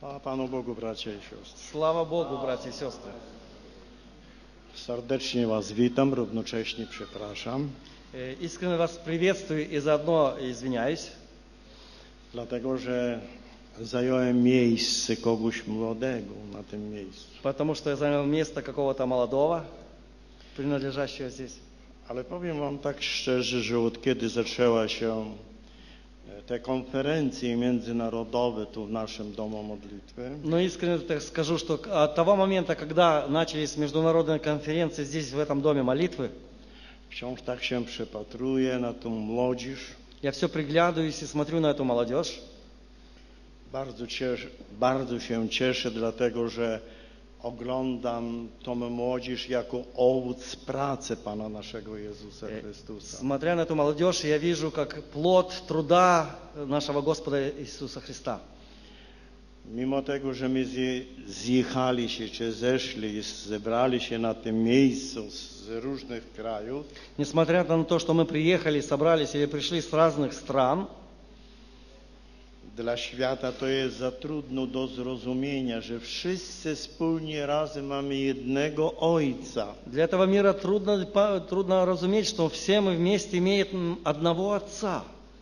A Panu Bogu, bracia i siostry. Слава Богу, братья и сестры. Serdecznie Was witam, równocześnie przepraszam, Искренне вас приветствую и заодно извиняюсь, dlatego że zająłem miejsce kogoś młodego na tym miejscu. потому что я занял место какого-то молодого, принадлежащего здесь. Ale powiem Wam tak szczerze, że od kiedy zaczęła się te konferencje międzynarodowe tu w naszym domu modlitwy, Но искренне так скажу, что от того момента, когда начались международные конференции здесь, в этом доме молитвы, wciąż tak się przypatruję na tą młodzież. я все приглядываюсь и смотрю на эту молодежь. Bardzo się cieszę, dlatego że oglądam tą młodzież jako owoc pracy Pana naszego Jezusa Chrystusa. Смотря на эту молодежь, я вижу, как плод труда нашего Господа Иисуса Христа. Mimo tego, że my zjechali się, czy zeszli, zebrali się na tym miejscu z różnych krajów, Несмотря на то, что мы приехали, собрались или пришли с разных стран, dla świata to jest za trudno do zrozumienia, że wszyscy wspólnie razem mamy jednego Ojca. для этого мира трудно разуметь, что все мы вместе имеем одного Отца.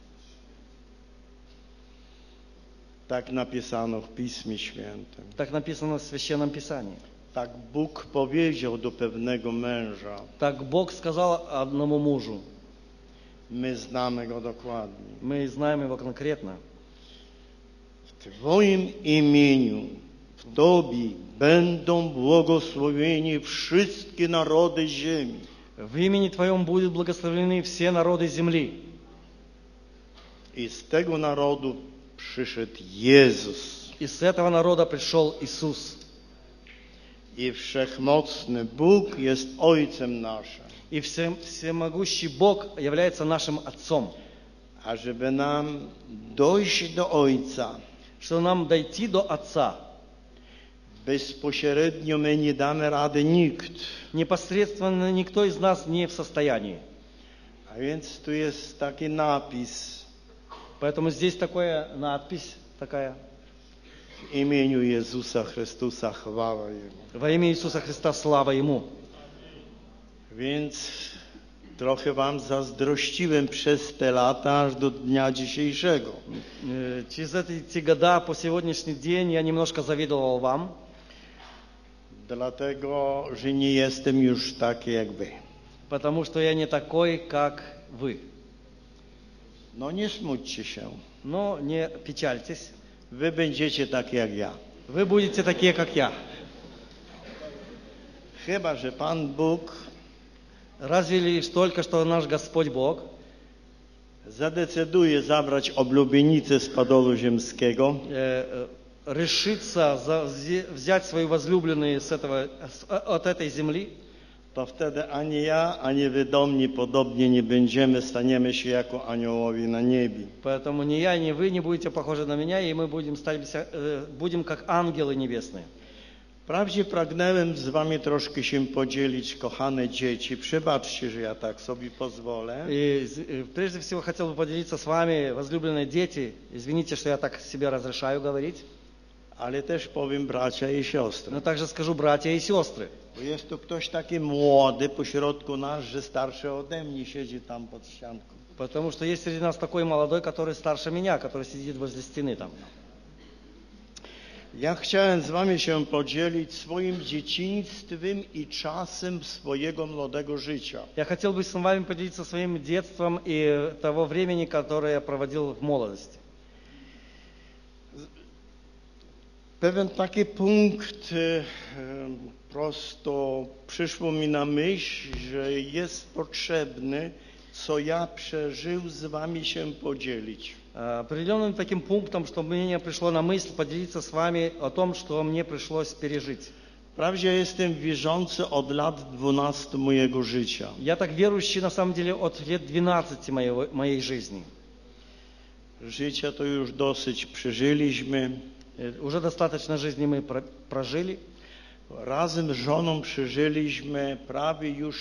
Tak napisano w Pismie Świętym. Так написано в Священном Писании. Tak Bóg powiedział do pewnego męża. Так Бог сказал одному мужу. My znamy go dokładnie. Мы знаем его конкретно. W Twoim imieniu, w Tobie będą błogosławieni wszystkie narody ziemi. В имени Твоем будут благословлены все народы земли. I z tego narodu przyszedł Jezus. И с этого народа пришел Иисус. I wszechmocny Bóg jest Ojcem naszym. И всемогущий Бог является нашим Отцом. A żeby nam dojść do Ojca, Что нам дойти до Отца, bezpośrednio my nie damy rady nikt. непосредственно никто из нас не в состоянии. A więc tu jest taki napis Поэтому здесь такая надпись, такая. w imieniu Jezusa Chrystusa, chwała Jemu. Во имя Иисуса Христа слава Ему. Więc trochę Wam zazdrościłem przez te lata aż do dnia dzisiejszego. Через эти года по сегодняшний день я немножко завидовал вам, Dlatego, że nie jestem już taki jak Wy. потому что я не такой, как вы. No nie smućcie się. Но не печальтесь, Wy będziecie tak jak ja. вы будете такие, как я. Chyba że Pan Bóg Разве лишь только что наш Господь Бог zadecyduje zabrać oblubienicę z Podolu Ziemskiego, решится взять свою возлюбленную от этой земли, to wtedy ani ja, ani Wy do mnie podobnie nie będziemy, staniemy się jako aniołowie na niebie. поэтому ни я, ни вы не будете похожи на меня, и мы будем как ангелы небесные. Wprawdzie pragnąłem z Wami troszkę się podzielić, kochane dzieci. Przebaczcie, że ja tak sobie pozwolę. И прежде всего хотел бы поделиться с вами, возлюбленные дети, извините, что я так себе разрешаю говорить, Ale też powiem bracia i siostry. но также скажу братья и сестры. Bo jest tu ktoś taki młody pośrodku nas, że starszy ode mnie siedzi tam pod ścianką. Потому что есть среди нас такой молодой, который старше меня, который сидит возле стены там. Ja chciałem z Wami się podzielić swoim dzieciństwem i czasem swojego młodego życia. Я хотел бы с вами поделиться своим детством и того времени, которое я проводил в молодости. Pewien taki punkt prosto przyszło mi na myśl, że jest potrzebny, co ja przeżył, z Wami się podzielić. Определенным таким пунктом, что мне пришло на мысль поделиться с вами о том, что мне пришлось пережить. Wprawdzie jestem wierzący od lat 12 mojego życia. Я так верующий на самом деле от лет 12 моей жизни. Życia to już dosyć przeżyliśmy. Уже достаточно жизни мы прожили. Razem z żoną przeżyliśmy prawie już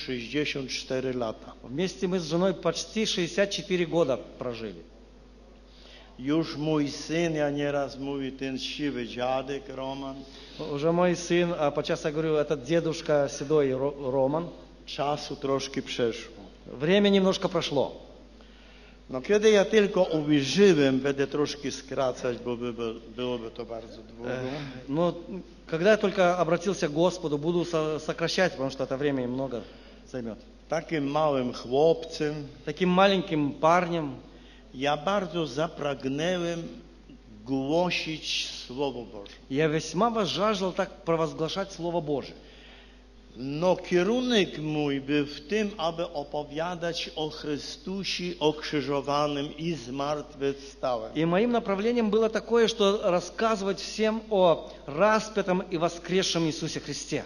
64 lata. Вместе мы с женой почти 64 года прожили. Już mój syn, ja nieraz mówi ten siwy dziadek Roman, Уже мой сын, а подчас я говорю, этот дедушка седой Роман. czasu troszkę przeszło. Время немножко прошло. No kiedy ja tylko uwierzyłem, będę troszkę skracać, bo byłoby to bardzo długo. Но когда я только обратился к Господу, буду сокращать, потому что это время много займет. Takim małym chłopcem Таким маленьким парнем ja bardzo zapragnęłem głosić Słowo Boże. я весьма жаждал так провозглашать Слово Божие. No kierunek mój był w tym, aby opowiadać o Chrystusie okrzyżowanym i zmartwychwstałym. И моим направлением было такое, что рассказывать всем о распятом и воскресшем Иисусе Христе.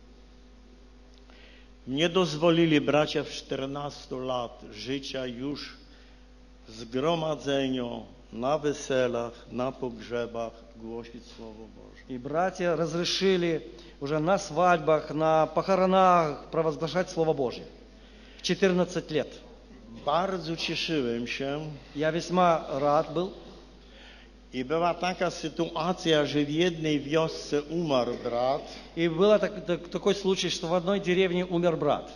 Mnie dozwolili bracia w 14 lat życia już w zgromadzeniu, na weselach, na pogrzebach głosić Słowo Boże. И братья разрешили уже на свадьбах, на похоронах провозглашать Слово Божье. В 14 лет. Bardzo cieszyłem się Я весьма рад был. i była taka sytuacja, że w jednej wiosce umarł brat, И был такой случай, что в одной деревне умер брат.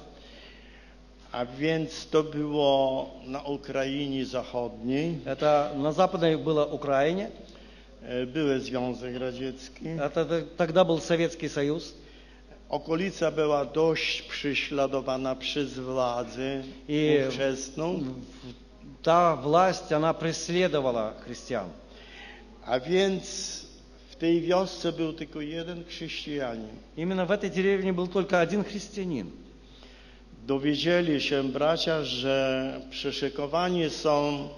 a więc to było na Ukrainie Zachodniej, Это на западной было Украине. były Związek Radziecki. Тогда был Советский Союз. Okolica była dość prześladowana przez władzę ówczesną, Та власть, она преследовала христиан. a więc w tej wiosce był tylko jeden chrześcijanin. Именно в этой деревне был только один христианин. Dowiedzieli się bracia, że przyszykowani są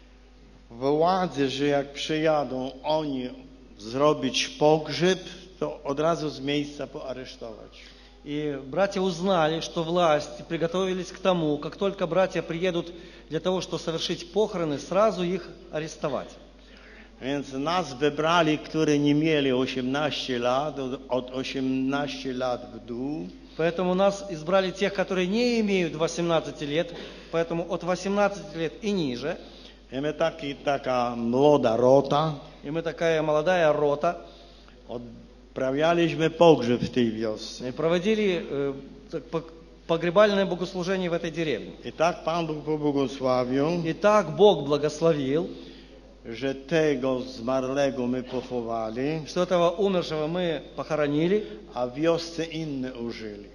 władze, że jak przyjadą oni zrobić pogrzeb, to od razu z miejsca poaresztować. И братья узнали, что власти приготовились к тому, как только братья приедут для того, чтобы совершить похороны, сразу их арестовать. Więc nas wybrali, którzy nie mieli 18 lat, od 18 lat w dół. Поэтому нас избрали тех, которые не имеют 18 лет, поэтому от 18 лет и ниже. I my taka młoda rota. И мы такая молодая рота. Odprawialiśmy pogrzeb w tej wiosce. И проводили погребальное богослужение в этой деревне. I tak Pan Bóg pobłogosławił, И так Бог благословил, że tego zmarłego my pochowali, что этого умершего мы похоронили. a w wiosce inne użyli.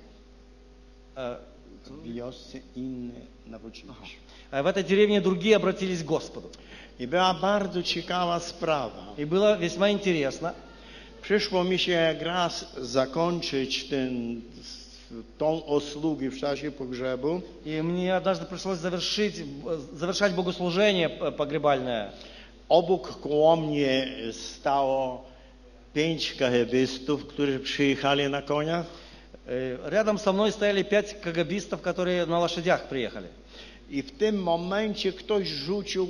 W wiosce inne nawrócili się. А в этой деревне другие обратились к Господу. I była bardzo ciekawa sprawa. И было весьма интересно. Przyszło mi się jak raz zakończyć tą usługę w czasie pogrzebu. И мне однажды пришлось завершать богослужение погребальное. Obok koło mnie stało 5 kahebystów, którzy przyjechali na koniach. Рядом со мной стояли 5 кагабистов, которые на лошадях приехали. I w tym momencie ktoś rzucił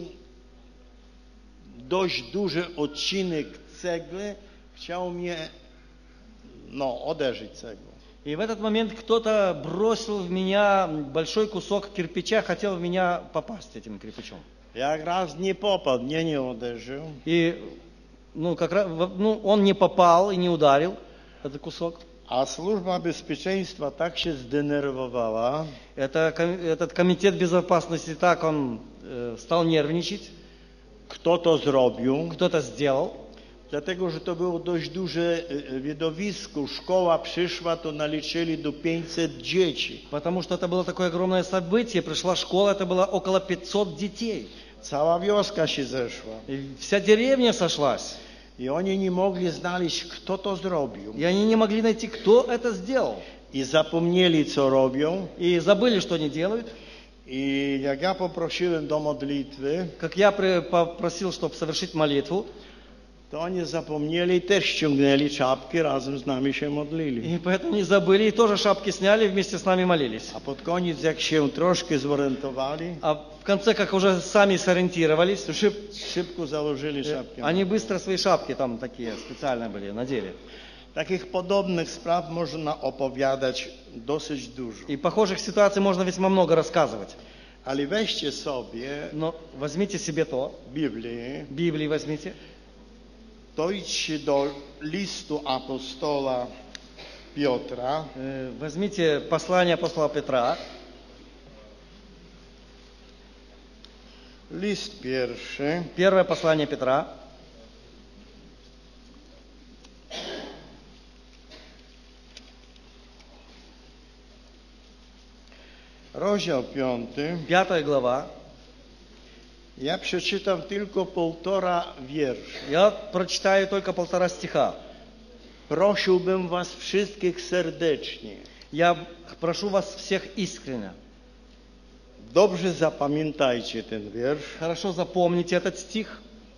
dość duży odcinek cegły, chciał mnie uderzyć cegłą. И в этот момент кто-то бросил в меня большой кусок кирпича, хотел в меня попасть этим кирпичом. Jak raz nie popadł, nie uderzył. И он не попал и не ударил этот кусок. A służba bezpieczeństwa tak się zdenerwowała, Этот комитет безопасности так он стал нервничать. kto to zrobił, Кто-то сделал. dlatego że to było dość duże widowisko. Szkoła przyszła, to naliczyli do 500 dzieci. Потому что это было такое огромное событие. Пришла школа, это было около 500 детей. Cała wioska się zeszła. И вся деревня сошлась. I oni nie mogli znaleźć, kto to zrobił. И они не могли найти, кто это сделал. I zapomnieli, co robią. И забыли, что они делают. I jak ja poprosiłem do modlitwy, Как я попросил, чтобы совершить молитву. to oni zapomnieli i też ściągnęli czapki, razem z nami się modlili. И поэтому не забыли, и тоже шапки сняли, вместе с нами молились. A pod koniec, jak się troszkę zorientowali, А в конце, как уже сами сориентировались, to szybko założyli szapki. они быстро свои шапки там такие специальные были, надели. Takich podobnych spraw można opowiadać dosyć dużo. И похожих ситуаций можно весьма много рассказывать. Ale weźcie sobie Но возьмите себе то, Biblię, Библии возьмите, to idźcie do listu apostola Piotra, возьмите послание апостола Петра, list pierwszy, первое послание Петра, rozdział 5. 5 глава. Ja przeczytam tylko 1,5 wiersza. Я прочитаю только 1,5 стиха. Prosiłbym was wszystkich serdecznie, Я прошу вас всех искренне. dobrze zapamiętajcie ten wiersz. Хорошо запомните этот стих.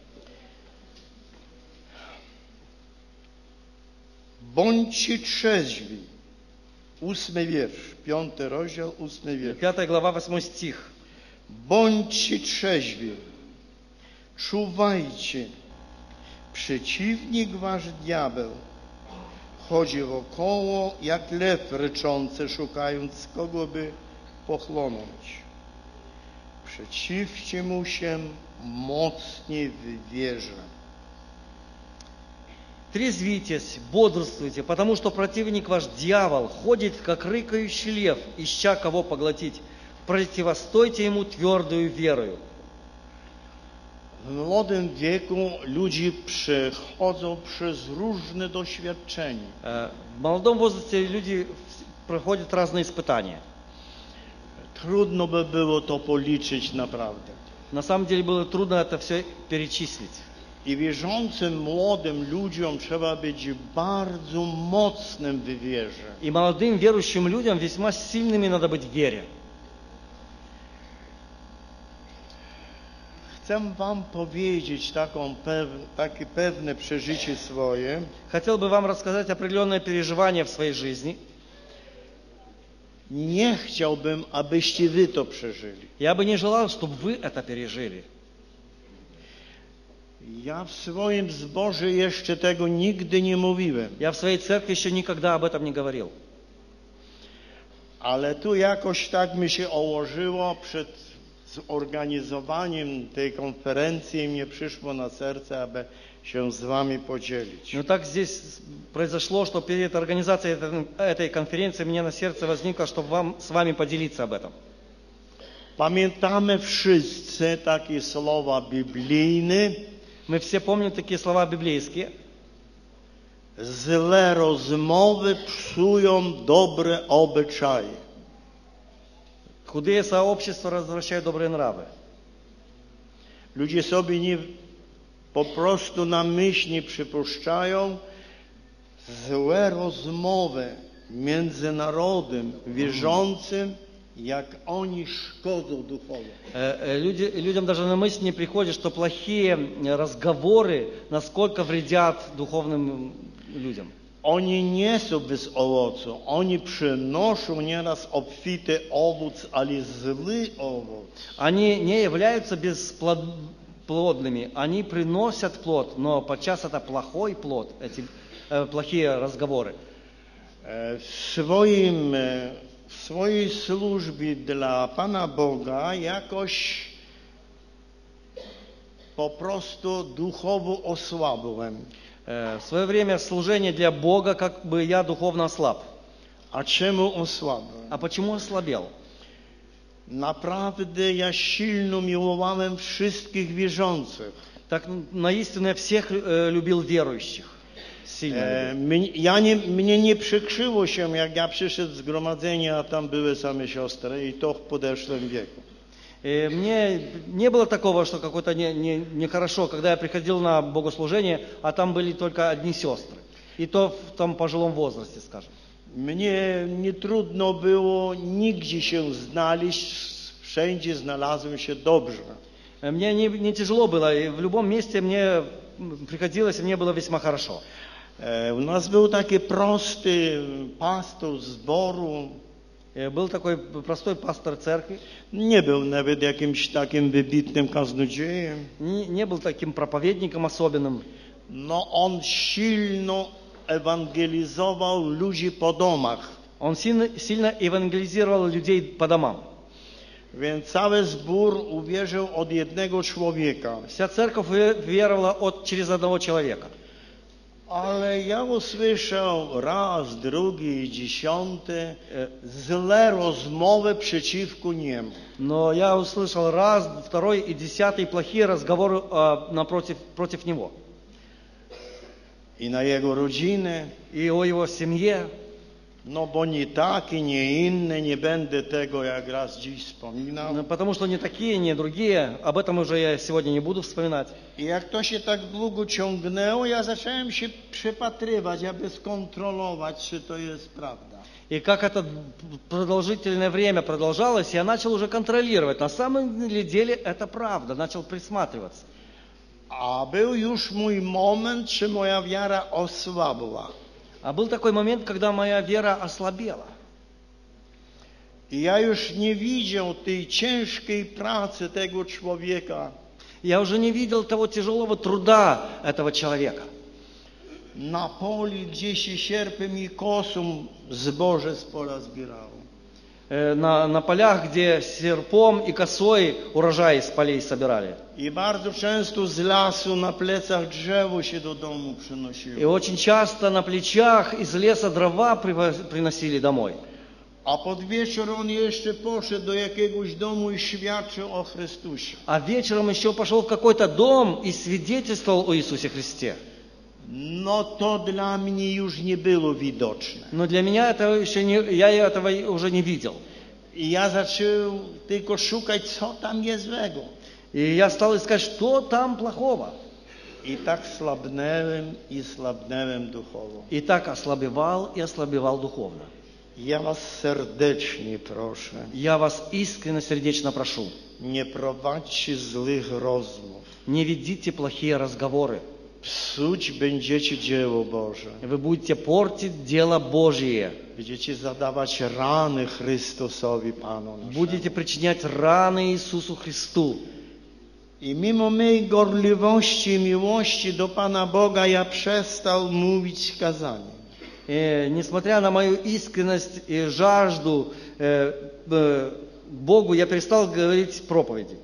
Bądźcie trzeźwi. 8 wiersz, 5 rozdział, 8 wiersz. 5 глава, 8 стих. Bądźcie trzeźwi, czuwajcie. Przeciwnik wasz diabeł chodzi wokoło jak lew ryczący, szukając kogo by pochłonąć. Przeciwcie mu się mocniej w wierze. Трезвитесь, бодрствуйте, потому что противник ваш дьявол ходит, как рыкающий лев, ища кого поглотить. Противостойте ему твердую верою. W młodym wieku ludzie przechodzą przez różne doświadczenia. В молодом возрасте люди проходят разные испытания. Trudno by było to policzyć naprawdę. На самом деле было трудно это все перечислить. I wierzącym młodym ludziom trzeba być bardzo mocnym w wierze. И молодым верующим людям весьма сильными надо быть в вере. Chcę wam powiedzieć takie pewne przeżycie swoje. Хотел бы вам рассказать определенное переживание в своей жизни. Nie chciałbym, abyście wy to przeżyli. Я бы не желал, чтобы вы это пережили. Ja w swoim zborze jeszcze tego nigdy nie mówiłem. Я в своей церкви еще никогда об этом не говорил. Ale tu jakoś tak mi się ułożyło przed zorganizowaniem tej konferencji, mnie przyszło na serce, aby się z wami podzielić. Но так здесь произошло, что перед организацией этой конференции мне на сердце возникло, чтобы с вами поделиться об этом. Pamiętamy wszyscy takie słowa biblijne. Мы все помним такие слова библейские. Złe rozmowy psują dobre obyczaje. Худые сообщества развращают добрые нравы. Ludzie sobie po prostu na myśl nie przypuszczają złe rozmowy między narodem wierzącym, jak oni szkodzą duchowo. Людям даже на мысль не приходит, что плохие разговоры насколько вредят духовным людям. Oni nie są bez owocu, oni przynoszą nieraz obfity owoc, ale zły owoc. Они не являются бесплодными, они приносят плод, но подчас это плохой плод, эти плохие разговоры. W swojej służbie dla Pana Boga jakoś po prostu duchowo osłabłem. В свое время служение для Бога, как бы я духовно ослаб. A czemu osłabłem? А почему ослабел? Naprawdę ja silno miłowałem wszystkich wierzących. Так наистину я всех любил верующих. Сильно любил. Mnie nie przykrzyło się, jak ja przyszedł z zgromadzenia, a tam były same siostry i to w podeszłym wieku. Мне не было такого, что какое-то нехорошо, когда я приходил на богослужение, а там были только одни сестры. И то в том пожилом возрасте, скажем. Mnie nie trudno było nigdzie się znaleźć, wszędzie znalazłem się dobrze. Мне не тяжело было, и в любом месте мне приходилось, и мне было весьма хорошо. U nas był taki prosty pastor zboru. Был такой простой пастор церкви. Nie był nawet jakimś takim wybitnym kaznodziejem. Не был таким проповедником особенным. No on silno ewangelizował ludzi po domach. Он сильно евангелизировал людей по домам. Więc cały zbór uwierzył od jednego człowieka. Вся церковь веровала через одного человека. Ale ja usłyszał raz, drugi i dziesiąty złe rozmowy przeciwko niemu. Но я услышал раз, второй и 10 плохие разговоры против него. I na jego rodziny. И о его семье. No bo nie taki, nie inny, nie będę tego jak raz dziś wspominał. Потому что не такие, не другие. Об этом уже я сегодня не буду вспоминать. I jak to się tak długo ciągnęło, ja zacząłem się przypatrywać, aby skontrolować, czy to jest prawda. И как это продолжительное время продолжалось, я начал уже контролировать, на самом ли деле это правда, начал присматриваться. A był już mój moment, czy moja wiara osłabła. А был такой момент, когда моя вера ослабела. I ja już nie widział tej ciężkiej pracy tego człowieka. Я уже не видел того тяжелого труда этого человека. Na poli, gdzie się sierpem i kosą zboże z pola zbierało. На полях, где серпом и косой урожай с полей собирали. I bardzo często z lasu na plecach drzewo się do domu przynosiło. И очень часто на плечах из леса дрова приносили домой. A pod wieczór on jeszcze poszedł do jakiegoś domu i świadczył o Chrystusie. А вечером еще пошел в какой-то дом и свидетельствовал о Иисусе Христе. No to dla mnie już nie było widoczne. Но для меня это еще не, я этого уже не видел. I ja zacząłem tylko szukać, co tam jest złego. И я стал искать, что там плохого. I tak słabnęłem duchowo. И так ослабевал и ослабевал духовно. Ja was serdecznie proszę, Я вас искренне, сердечно прошу, nie prowadźcie złych rozmów. не ведите плохие разговоры. Psuć będziecie dzieło Boże. Вы будете портить дело Божие. Będziecie zadawać rany Chrystusowi Panu naszemu. Будете причинять раны Иисусу Христу. I mimo mojej gorliwości i miłości do Pana Boga, ja przestał mówić kazanie. Несмотря на мою искренность и жажду Богу, я перестал говорить проповеди.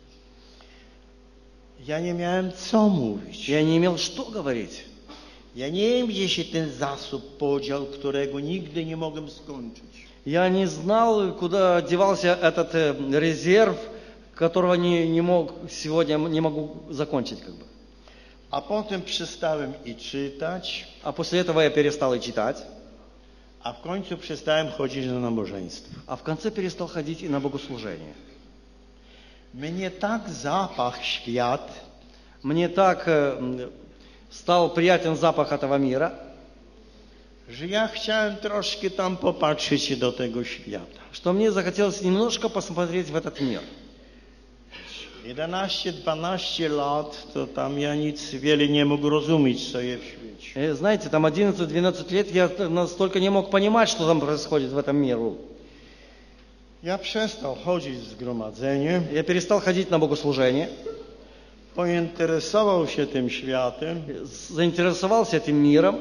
Ja nie miałem co mówić. Я не имел что говорить. Ja nie wiem, gdzie się ten zasób podział, którego nigdy nie mogłem skończyć. Я не знал, куда девался этот резерв, которого не мог сегодня, не могу закончить как бы. A potem przestałem i czytać, А после этого я перестал и читать, a w końcu przestałem chodzić na nabożeństwo. а в конце перестал ходить и на богослужение. Mnie tak zapach świat, Мне так стал приятен запах этого мира, że ja chciałem troszkę tam popatrzeć do tego świata. что мне захотелось немножко посмотреть в этот мир. 11-12 lat, to tam ja nic wiele nie mógł rozumieć, co jest w świecie. Знаете, там 11-12 лет я настолько не мог понимать, что там происходит в этом мире. Ja przestał chodzić w zgromadzenie, Я перестал ходить на богослужение, pointeresował się tym światem. заинтересовался этим миром.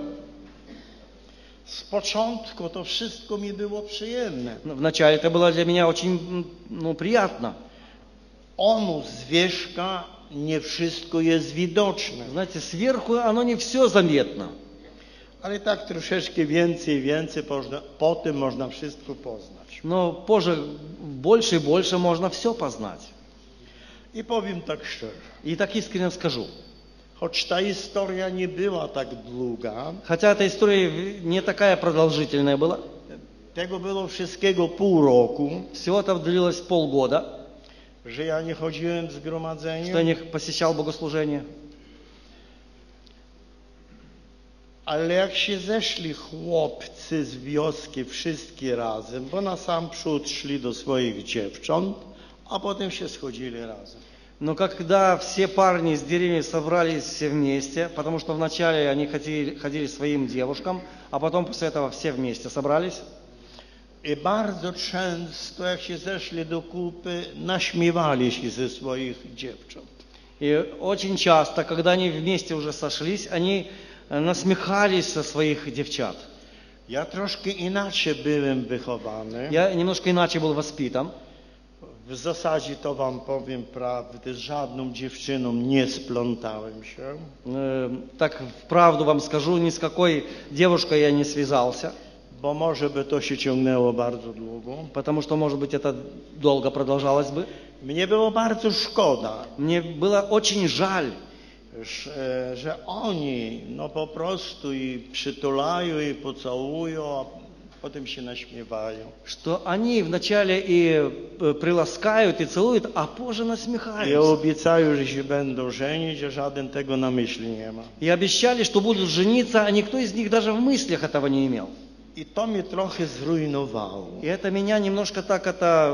Z początku to wszystko mi było przyjemne. Вначале это было для меня очень приятно. Onu z wierzcha nie wszystko jest widoczne. Знаете, сверху оно не все заметно. Ale tak troszeczkę więcej, potem można wszystko poznać. Но позже больше и больше можно все познать. I powiem tak szczerze, И так искренне скажу. choć ta historia nie była tak długa, Хотя эта история не такая продолжительная была. tego było wszystkiego pół roku, Всего это длилось полгода, że ja nie chodziłem w что я zgromadzenie, не посещал богослужение. ale jak się zeszli chłopcy z wioski wszystkie razem, bo na sam przód szli do swoich dziewcząt, a potem się schodzili razem. Но когда все парни из деревни собрались все вместе, потому что вначале они ходили своим девушкам, а потом после этого все вместе собрались. I bardzo często, jak się zeszli do kupy, naśmiewali się ze swoich dziewcząt. И очень часто, когда они вместе уже сошлись, они насмехались со своих девчат. Ja troszkę inaczej byłem wychowany. Я немножко иначе был воспитан. W zasadzie to wam powiem prawdę, z żadną dziewczyną nie splątałem się. Так вправду вам скажу, ни с какой девушкой я не связался, Bo może by to się ciągnęło bardzo długo. потому что, может быть, это долго продолжалось бы. Mnie było bardzo szkoda, Мне было очень жаль, że oni no po prostu i przytulają i pocałują, a potem się naśmiewają. что они вначале и приласкают, и целуют, а позже I насмехаются. obiecają, że się będą żenić, a żaden tego na myśli nie ma. И обещали, что будут жениться, а никто из них даже в мыслях этого не имел. I to mnie trochę zrujnowało. И это меня немножко так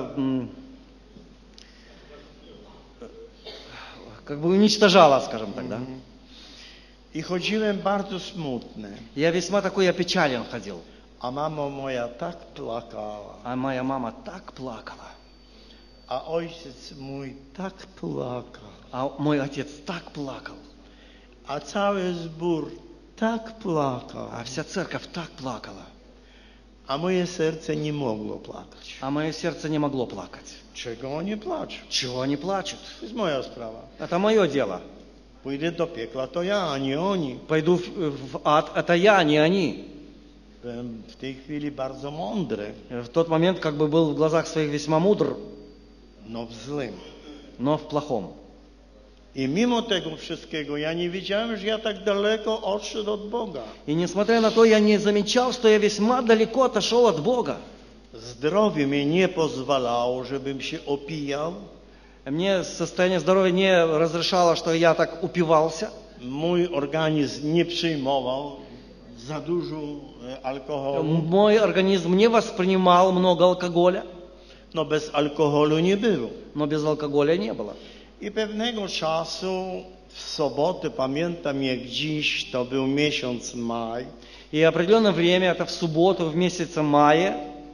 как бы уничтожало, скажем так, да. I chodziłem bardzo smutny, Я весьма такой опечален ходил. a mama moja tak płakała, А моя мама так плакала, a ojciec mój tak płakał, а мой отец так плакал, a cały zbór tak płakał, а вся церковь так плакала, a moje serce nie mogło płakać. а мое сердце не могло плакать. Czego oni placzą? Чего они плачут? To jest moja sprawa. Это мое дело. Pójdę do piekla, to ja, a nie oni. Пойду в ад, это я, не они. Byłem w tej chwili bardzo mądry, В тот момент как бы был в глазах своих весьма мудр, no w złym. но в плохом. I mimo tego wszystkiego ja nie wiedziałem, że ja tak daleko odszedł od Boga. И несмотря на то, я не замечал, что я весьма далеко отошел от Бога. Zdrowie mnie nie pozwalało, żebym się opijał. Мне состояние здоровья не разрешало, что я так упивался. Mój organizm nie przyjmował za dużo alkoholu. Мой организм не воспринимал много алкоголя, No bez alkoholu nie było. но без алкоголя не было. I pewnego czasu w sobotę, pamiętam jak dziś, to był miesiąc maj. И определенное время, это в субботу, в месяце мая,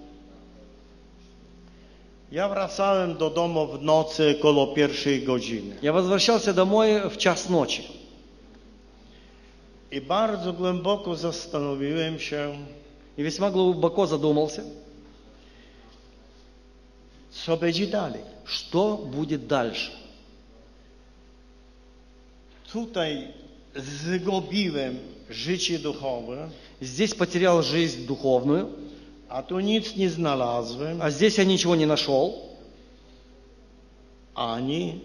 Ja wracałem do domu w nocy koło 1 godziny. я возвращался домой в час ночи. I bardzo głęboko zastanowiłem się, И весьма глубоко задумался, co będzie dalej. что будет дальше. Tutaj zgubiłem życie duchowe, Здесь потерял жизнь духовную, a tu nic nie znalazłem, а здесь я ничего не нашел, ani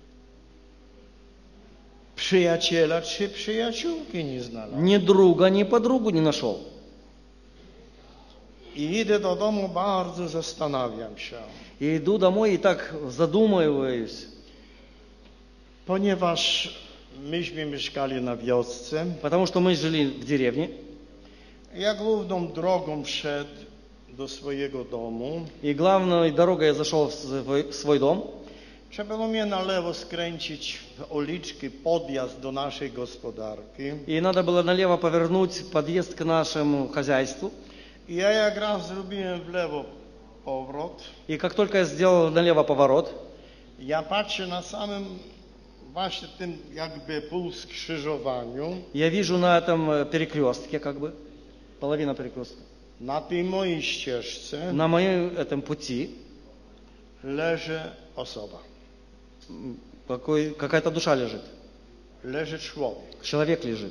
przyjaciela czy przyjaciółki nie znalazłem. ни друга, ни подругу не нашел. I idę do domu, bardzo zastanawiam się, И иду домой и так задумываюсь, ponieważ myśmy mieszkali na wiosce. потому что мы жили в деревне, Ja główną drogą szedł do swojego domu. и главной дорогой я зашел в свой дом. Trzeba było mnie na lewo skręcić w uliczki, podjazd do naszej gospodarki. И надо было налево повернуть подъезд к нашему хозяйству. I ja jak raz zrobiłem w lewo powrót, И как только я сделал налево поворот, ja patrzę na samym właśnie tym jakby półskrzyżowaniu, я вижу на этом перекрестке, как бы, половина перекрестка, na tej mojej ścieżce на моем этом пути leży osoba, какая-то душа лежит, leży człowiek. человек лежит.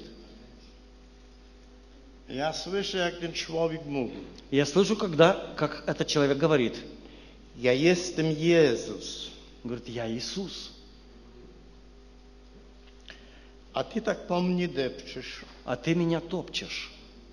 Ja słyszę, jak ten człowiek mówi: И я слышу, как этот человек говорит. ja jestem Jezus, Говорит, я Иисус, a ty tak po mnie depczysz. а ты меня топчешь.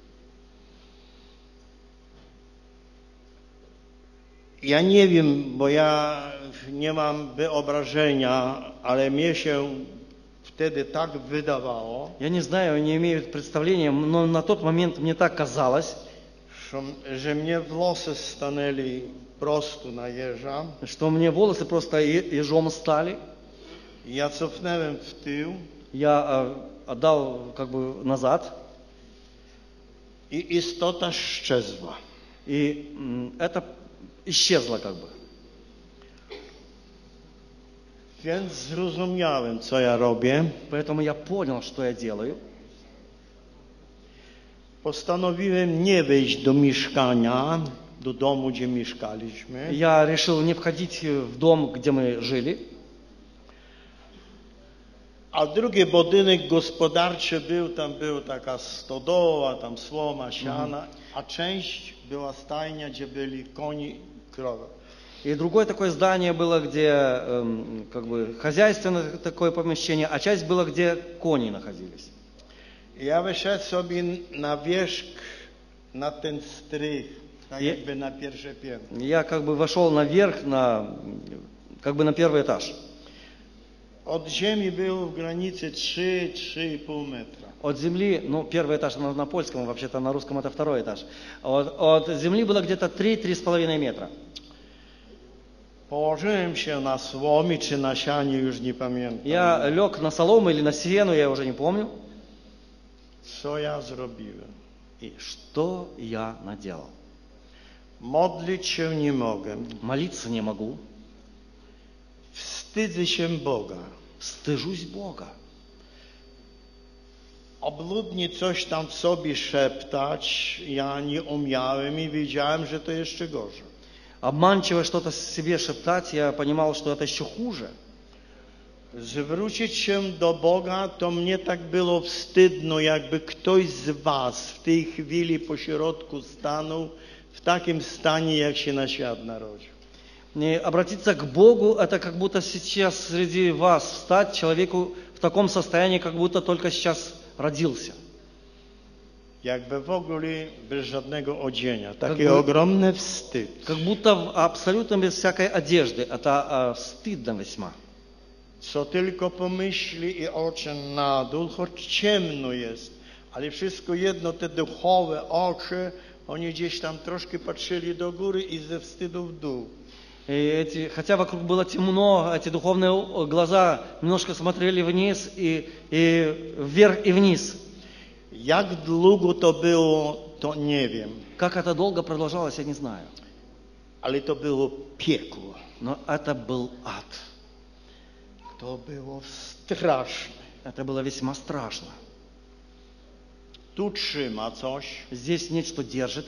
Ja nie wiem, bo ja nie mam wyobrażenia, ale mnie się wtedy tak wydawało, Я не знаю, не имею представления, но на тот момент мне так казалось, że mnie włosy stanęli prosto na jeża. что мне волосы просто ежом стали. Ja cofnąłem w tył Я отдал как бы назад, i istota szczezła. и это исчезло как бы. Więc zrozumiałem, co ja robię. Поэтому я понял, что я делаю. Postanowiłem nie wejść do mieszkania, do domu, gdzie mieszkaliśmy. Я решил не wchodzić w dom, где мы жили. A drugi budynek gospodarczy był, tam była taka stodoła, tam słoma, siana, a część była stajnia, gdzie byli koni, krowy. И другое такое здание было, где как бы хозяйственное такое помещение, а часть была, где кони находились. Ja wyszedł sobie na wierzch, na ten strych, tak jakby na pierwsze piętro. Я как бы вошел наверх, как бы на первый этаж. Od ziemi było w granicy 3-3,5 metra. От земли, ну первый этаж на польском, вообще-то на русском это второй этаж. От земли было где-то 3-3,5 метра. Położyłem się na słomie czy na sianie, już nie pamiętam. Я лег на солому или на сену, я уже не помню. Co ja zrobiłem? И что я наделал? Modlić się nie mogę. Молиться не могу. Wstydzę się Boga. Стыжусь Бога. Obludnie coś tam w sobie szeptać, ja nie umiałem i wiedziałem, że to jeszcze gorzej. Обманчиво что-то себе шептать, я понимал, что это еще хуже. Zwrócić się do Boga, to mnie tak było wstydno, jakby ktoś z was w tej chwili pośrodku stanął w takim stanie, jak się na świat narodził. И обратиться к Богу, это как будто сейчас среди вас встать человеку в таком состоянии, как будто только сейчас родился. Jakby w ogóle bez żadnego odzienia. Taki Jakby- ogromny wstyd. Как будто абсолютно без всякой одежды. Это стыдно весьма. Co tylko pomyśli i oczy na dół, choć ciemno jest, ale wszystko jedno, te duchowe oczy, oni gdzieś tam troszkę patrzyli do góry i ze wstydu w dół. Хотя вокруг было темно, эти духовные глаза немножко смотрели вниз и вверх и вниз. Jak długo to było, to nie wiem, Как это долго продолжалось, я не знаю. ale to było piekło. Но это был ад. To było straszne. Это было весьма страшно. Tu trzyma coś, Здесь нечто держит.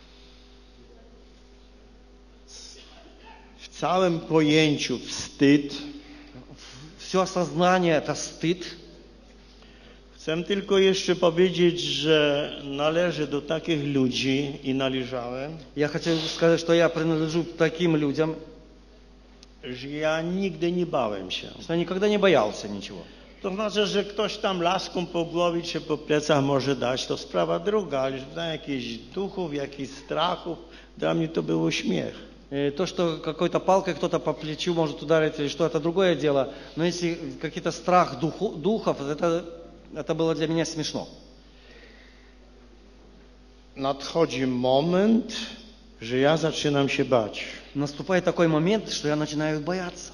w całym pojęciu wstyd. Все осознание – это стыд. Chcę tylko jeszcze powiedzieć, że należę do takich ludzi i należałem, Я хочу сказать, что я принадлежу к таким людям, że ja nigdy nie bałem się. что я никогда не боялся ничего. To znaczy, że ktoś tam laską po głowie czy po plecach może dać, to sprawa druga, ale że tam jakichś duchów, jakichś strachów, dla mnie to było śmiech. То, что какой-то палкой кто-то по плечу может ударить или что, это другое дело. Но если какие-то страх духов, это было для меня смешно. Nadchodzi moment, że ja zaczynam się bać. Наступает такой момент, что я начинаю бояться.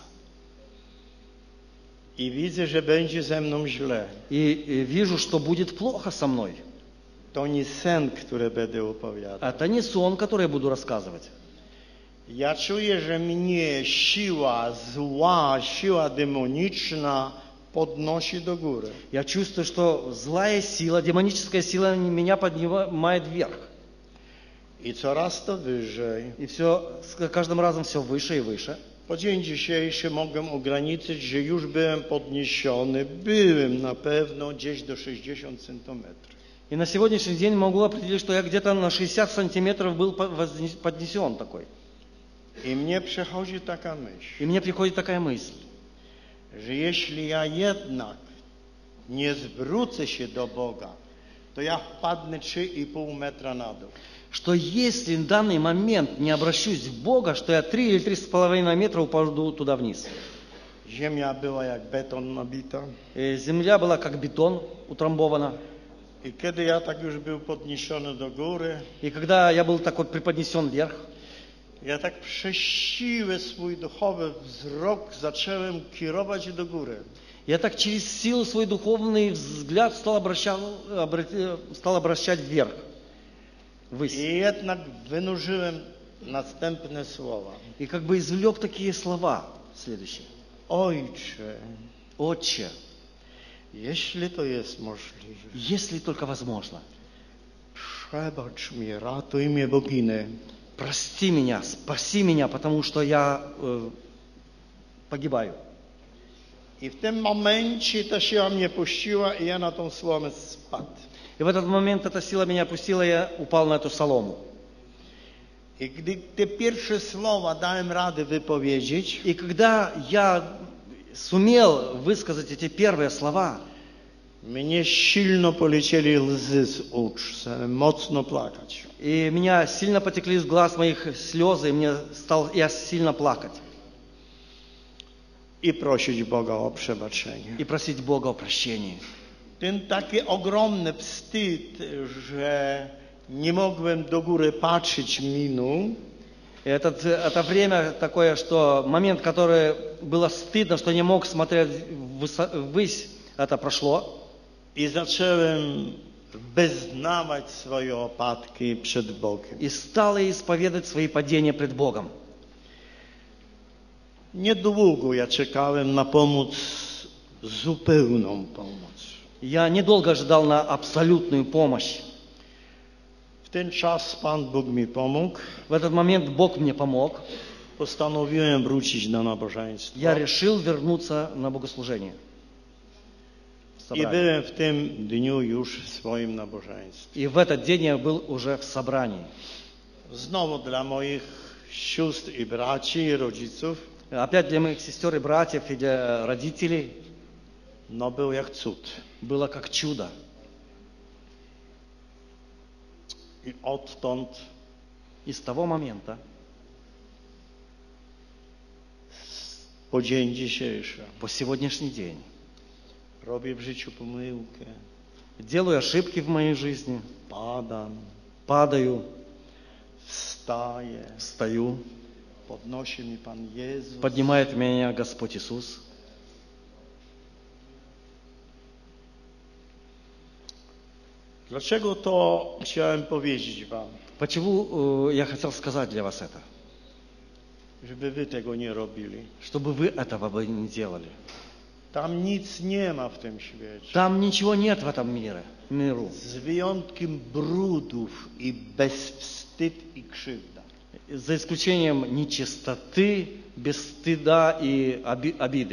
I widzę, że będzie ze mną źle. И вижу, что будет плохо со мной. To nie sen, który będę opowiadał. Это не сон, который я буду рассказывать. Ja czuję, że mnie siła zła, siła demoniczna podnosi do góry. Я чувствую, что злая сила, демоническая сила меня поднимает вверх. I coraz to wyżej. И все, с каждым разом все выше и выше. Po dzień dzisiejszy mogę ograniczyć, że już byłem podniesiony. Byłem na pewno gdzieś do 60 centymetrów. И на сегодняшний день могу определить, что я где-то на 60 сантиметров был поднесен такой. I mnie przechodzi taka myśl, И мне приходит такая мысль, że jeśli ja jednak nie zwrócę się do Boga, to ja wpadnę 3,5 metra na dół. что если в данный момент не обращусь в Бога, что я 3 или 3,5 метра упаду туда вниз. Ziemia była jak beton nabita. И земля была как бетон утрамбована. I kiedy ja tak już był podniesiony do góry, И когда я был так вот преподнесен вверх, ja tak przez siłę swój duchowy wzrok zacząłem kierować do góry. я так через силу свой духовный взгляд стал обращать вверх, ввысь. I jednak wynurzyłem następne słowa. И как бы извлек такие слова следующие. Ojcze, Отче, jeśli to jest możliwe, если только возможно, przebacz mi, ratuj mnie, boginę. прости меня, спаси меня, потому что я pogibаю. I w tym momencie ta siła mnie puściła i ja na tą słomę spadł. И в этот момент эта сила меня опустила, я упал на эту солому. I gdy te pierwsze słowa dałem radę wypowiedzieć, И когда я сумел высказать эти первые слова, mnie silno polecieli łzy z oczu, zacząłem mocno płakać. и меня сильно потекли из глаз моих слезы, и я сильно плакать. I prosić Boga o przebaczenie. И просить Бога о прощении. Ten taki ogromny wstyd, że nie mogłem do góry patrzeć, minął. Это время такое, что момент, который было стыдно, что не мог смотреть ввысь, это прошло. I zacząłem wyznawać swoje opadki przed Bogiem. И стал я исповедать свои падения пред Богом. Niedługo ja czekałem na pomoc, zupełną pomoc. Я недолго ожидал на абсолютную помощь. W ten czas Pan Bóg mi pomógł. В этот момент Бог мне помог. Postanowiłem wrócić na nabożeństwo. Я решил вернуться на богослужение. I byłem w tym dniu już w swoim nabożeństwie. И в этот день я был уже в собрании. Znowu dla moich sióstr i braci i rodziców, Опять для моих сестер и братьев и для родителей no był jak cud. было как чудо. I odtąd И с того момента po dzień dzisiejszy по сегодняшний день robię w życiu pomyłkę, делаю ошибки в моей жизни, padam, падаю, wstaję, встаю, podnosi mi Pan Jezus. поднимает меня Господь Иисус. Dlaczego to chciałem powiedzieć Wam? Почему я хотел сказать для вас это? Żeby Wy tego nie robili. Чтобы вы этого бы не делали. Tam nic nie ma w tym świecie. Там ничего нет в этом миру. Z wyjątkiem brudów i bezwstyd i krzywda. За исключением нечистоты, бесстыда и обиды.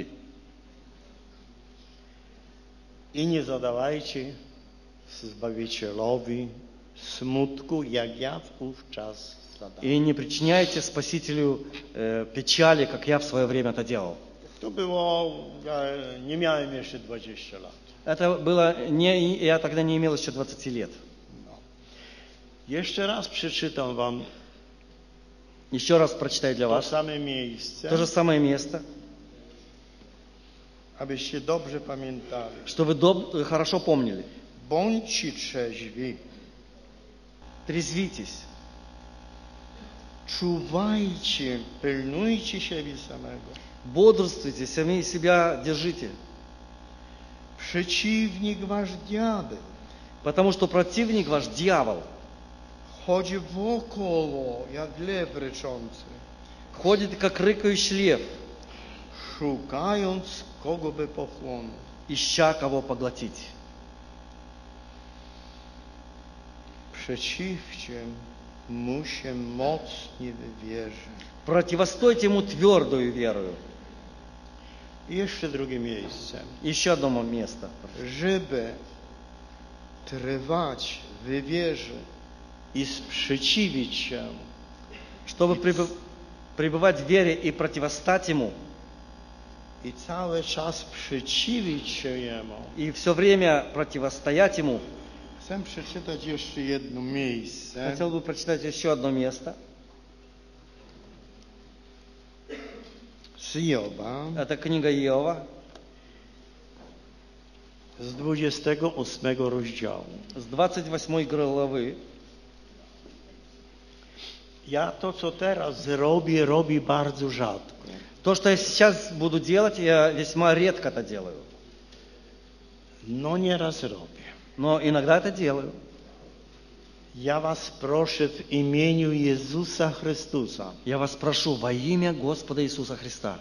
I nie zadawajcie Zbawicielowi smutku, jak ja wówczas zadałem. И не причиняйте Спасителю печали, как я в свое время это делал. To było, ja nie miałem jeszcze 20 lat. Это было я тогда не имел еще 20 лет. Jeszcze raz przeczytam Wam Еще раз прочитаю для to вас. same miejsce, То же самое место, abyście dobrze pamiętali. что вы хорошо помнили. Bądźcie trzeźwi, Трезвитесь, czuwajcie, pilnujcie siebie samego. бодрствуйте, сами себя держите. Przeciwnik wasz diabeł Потому что противник ваш дьявол chodzi wokoło jak lew ryczący, ходит, как рыкающий лев, szukając kogo by pochłonął. ища кого поглотить. Przeciwcie mu się mocnie w wierze. Противостойте ему твердую верою. I jeszcze drugie miejsce. Еще одно место. Żeby trwać w wierze i sprzeciwić się, Чтобы пребывать в вере и противостать ему, i cały czas przeciwić się Jemu. и все время противостоять ему, Chcę przeczytać jeszcze jedno miejsce. хотел бы прочитать еще одно место. Z Joba, Это книга Иова, z 28 rozdziału. с 28 главы. Ja to, co teraz robię bardzo rzadko. То, что я сейчас буду делать, я весьма редко это делаю. No nieraz robię. Но иногда это делаю. Ja was proszę w imieniu Jezusa Chrystusa. Я вас прошу во имя Господа Иисуса Христа.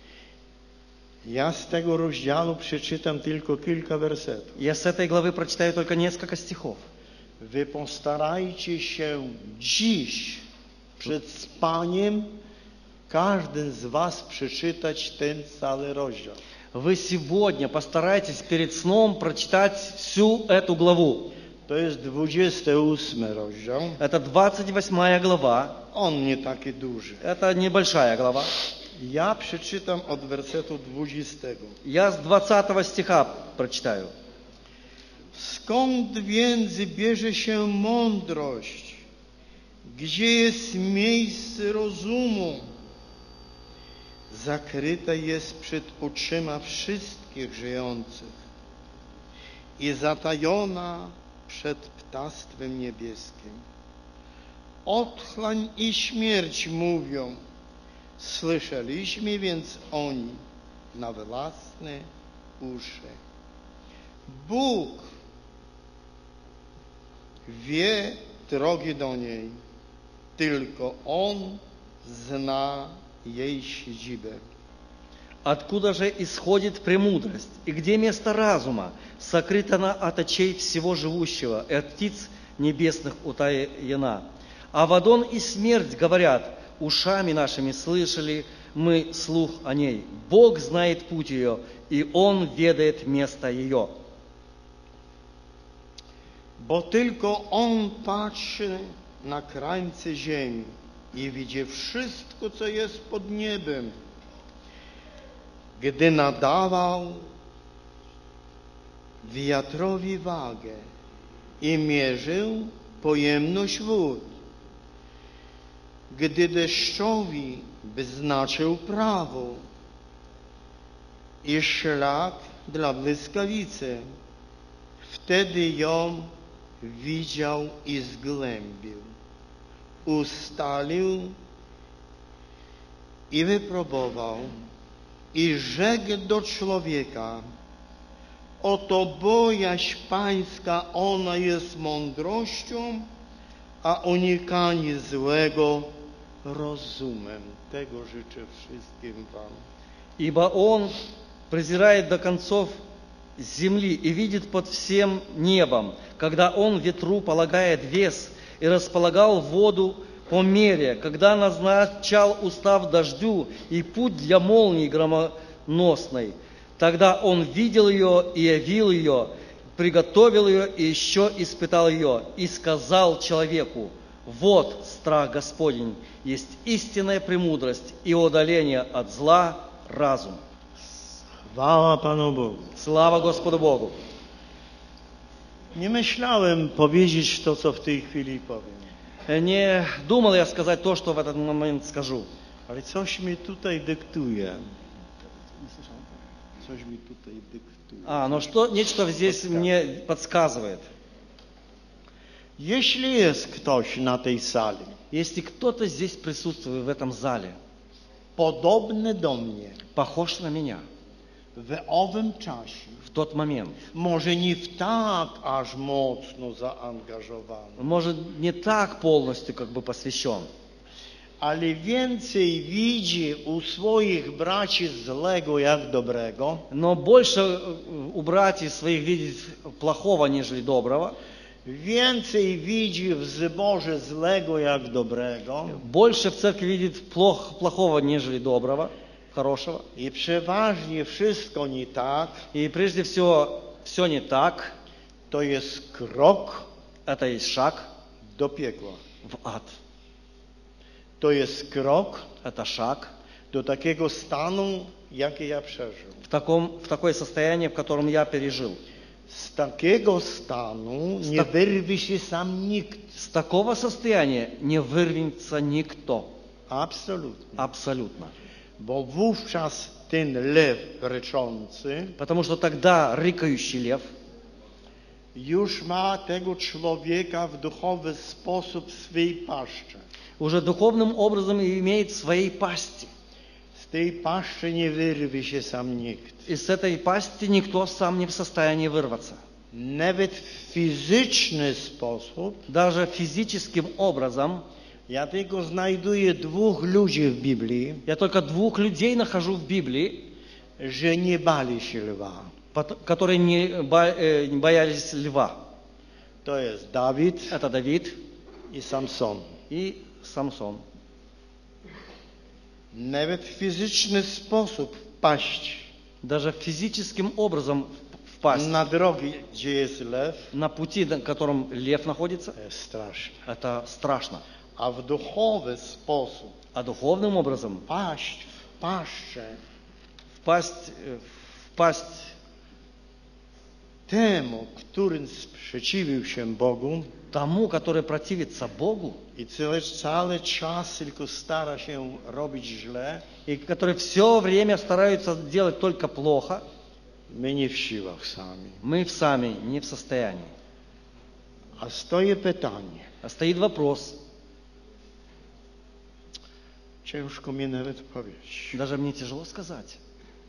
Ja z tego rozdziału przeczytam tylko kilka wersetów. Я с этой главы прочитаю только несколько стихов. Wy postarajcie się dziś przed spaniem każdy z was przeczytać ten cały rozdział. Вы сегодня постарайтесь перед сном прочитать всю эту главу. To jest 28 rozdział. Это 28 глава. On nie taki duży. Это небольшая глава. Ja przeczytam od wersetu 20. Я с 20 стиха прочитаю. Skąd więc bierze się mądrość? Gdzie jest miejsce rozumu? Zakryte jest przed oczyma wszystkich żyjących i zatajona przed ptactwem niebieskim. Otchłań i śmierć mówią, słyszeliśmy więc oni na własne uszy. Bóg wie drogi do niej, tylko On zna jej siedzibę. Откуда же исходит премудрость? И где место разума? Сокрыта она от очей всего живущего, и от птиц небесных утаена. Авадон и смерть говорят, ушами нашими слышали мы слух о ней. Бог знает путь ее, и Он ведает место ее. Bo tylko On patrzy na krańce ziemi i widzi wszystko, co jest pod niebem. Gdy nadawał wiatrowi wagę i mierzył pojemność wód, gdy deszczowi wyznaczył prawo i szlak dla błyskawicy, wtedy ją widział i zgłębił, ustalił i wypróbował i rzekł do człowieka, oto bojaźń pańska, ona jest mądrością, a unikanie złego rozumem. Tego życzę wszystkim wam. Ибо Он презирает до концов земли и видит под всем небом, когда Он ветру полагает вес и располагал воду по мере, когда назначал устав дождю и путь для молнии громоносной. Тогда Он видел ее и явил ее, приготовил ее и еще испытал ее, и сказал человеку, вот страх Господень, есть истинная премудрость и удаление от зла разум. Chwała Panu Bogu. Слава Господу Богу! Nie myślałem powiedzieć to, co w tej chwili powiem, Не думал я сказать то, что в этот момент скажу. ale coś mi tutaj dyktuje. Coś mi tutaj dyktuje. Но что, нечто здесь мне подсказывает. Jeśli jest ktoś na tej sali, Если кто-то здесь присутствует в этом зале, podobny do mnie, похож на меня w owym czasie, в тот момент, może nie w tak aż mocno zaangażowany, может, не так полностью как бы посвящен, ale więcej widzi u swoich braci złego jak dobrego, но больше у братьев своих видит плохого, нежели доброго, więcej widzi w zborze złego jak dobrego больше в церкви видит плохого, нежели доброго, хорошего. i przeważnie wszystko nie tak, И прежде всего, все не так, to jest krok это есть шаг do piekła. в ад. To jest krok Это шаг do takiego stanu, jaki ja przeżył. в такое состояние, в котором я пережил. Z takiego stanu nie wyrwie się sam nikt. С такого состояния не вырвется никто. Absolutnie. Абсолютно. Bo wówczas ten lew ryczący Потому что тогда рыкающий лев już ma tego człowieka w duchowy sposób swej paszczy. уже духовным образом имеет своей пасти. Z tej paszczy nie wyrwie się sam nikt. И с этой пасти никто сам не в состоянии вырваться. Nawet w fizyczny sposób. Даже физическим образом. Ja tylko znajduję dwóch ludzi w Biblii, Я только двух людей нахожу в Библии, że nie bali się lwa. которые не боялись льва. To jest Dawid Это Давид i Samson. и Самсон. Nawet w fizyczny sposób wpaść Даже физическим образом впасть na drogi, gdzie jest lew, на пути, на котором лев находится, to jest straszne. это страшно. A w duchowy sposób А духовным образом paść w paszczę впасть temu, który sprzeciwił się Bogu тому, который противится Богу, i cały czas tylko stara się robić źle, и который все время стараются делать только плохо, my nie w siłach sami. мы сами не в состоянии. A stoi pytanie, А стоит вопрос, ciężko mi nawet powiedzieć. даже мне тяжело сказать.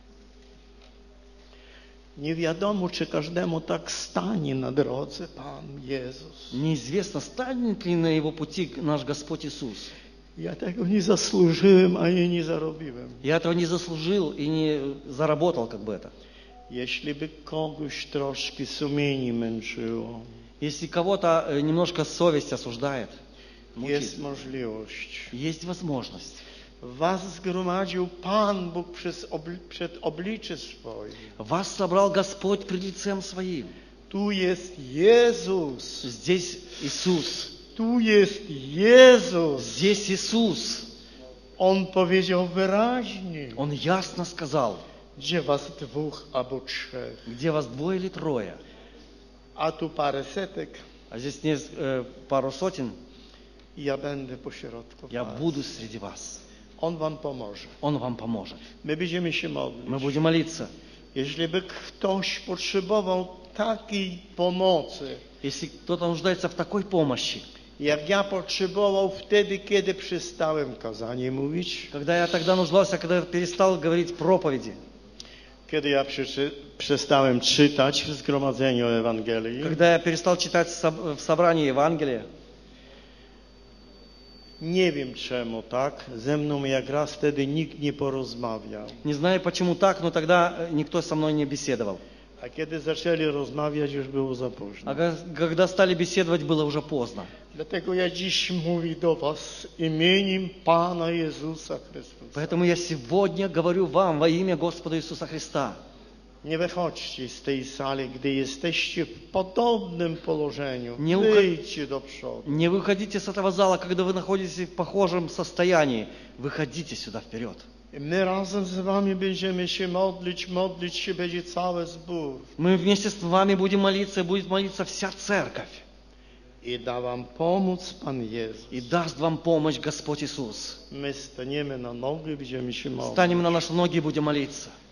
Nie wiadomo, czy każdemu tak stanie na drodze Pan Jezus. Неизвестно, станет ли на его пути наш Господь Иисус. Ja tego nie zasłużyłem, ani nie zarobiłem. Я этого не заслужил и не заработал как бы это. Jeśli by kogoś troszkę sumienie męczyło, Если кого-то немножко совесть осуждает, мучит, jest możliwość. есть возможность. Was zgromadził Pan Bóg przed oblicze swoim. Вас собрал Господь пред лицем Своим. Tu jest Jezus. Здесь Иисус. Tu jest Jezus. Здесь Иисус. On powiedział wyraźnie, Он ясно сказал, gdzie was dwóch albo trzech. где вас двое или трое. A tu parę setek, А здесь не пару сотен, i ja będę pośrodku я was. буду среди вас. On wam pomoże. Он вам поможет. My będziemy się modlić. Мы будем молиться. Jeśli by ktoś potrzebował takiej pomocy, Если кто-то нуждается в такой помощи, jak ja potrzebował wtedy, kiedy przestałem kazanie mówić, когда я тогда нуждался, когда я перестал говорить проповеди, kiedy ja przestałem czytać w zgromadzeniu Ewangelii, когда я перестал читать в собрании Евангелия, nie wiem czemu tak, ze mną jak raz wtedy nikt nie porozmawiał. не знаю почему так, но тогда никто со мной не беседовал. A kiedy zaczęli rozmawiać, już było za późno. А когда стали беседовать, было уже поздно. Dlatego ja dziś mówię do was imieniem Pana Jezusa Chrystusa. Поэтому я сегодня говорю вам во имя Господа Иисуса Христа. Nie wychodźcie z tej sali, gdy jesteście w podobnym położeniu. Nie Wyjdźcie do przodu. Не выходите с этого зала, когда вы находитесь в похожем состоянии. Выходите сюда вперед. I my razem z wami będziemy się modlić się będzie cały zbór. Мы вместе с вами будем молиться, и будет молиться вся церковь. I da wam pomóc Pan Jezus. И даст вам помощь Господь Иисус. My staniemy na nogi, będziemy się modlić. Станем на наши ноги и будем молиться.